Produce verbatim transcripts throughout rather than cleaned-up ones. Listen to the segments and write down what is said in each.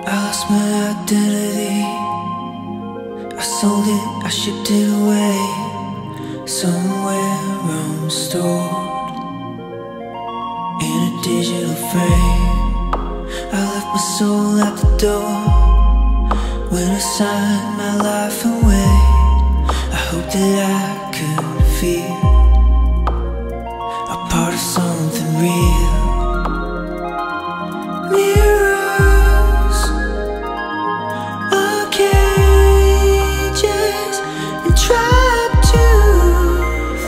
I lost my identity. I sold it, I shipped it away, somewhere unstored in a digital frame. I left my soul at the door when I signed my life away. I hope that I could feel a part of something real. Mirrors are cages, entrapped truth.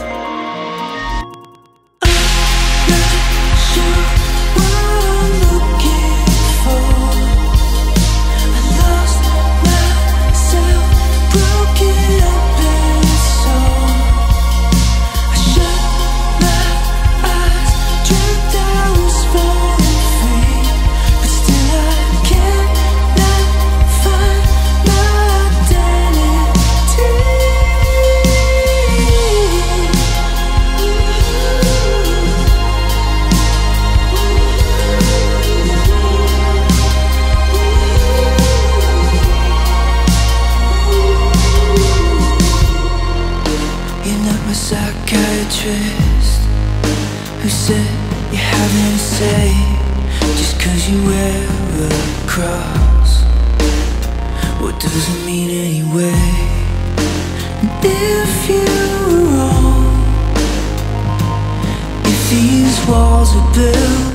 I'm not sure what I'm looking for. I lost myself, broken up and sore. I shut my eyes, dreamt I was falling free, but still I cannot find my identity. You're not my psychiatrist who said you have nothing to say just cause you wear a cross. What does it mean anyway? And if you're wrong, if these walls are built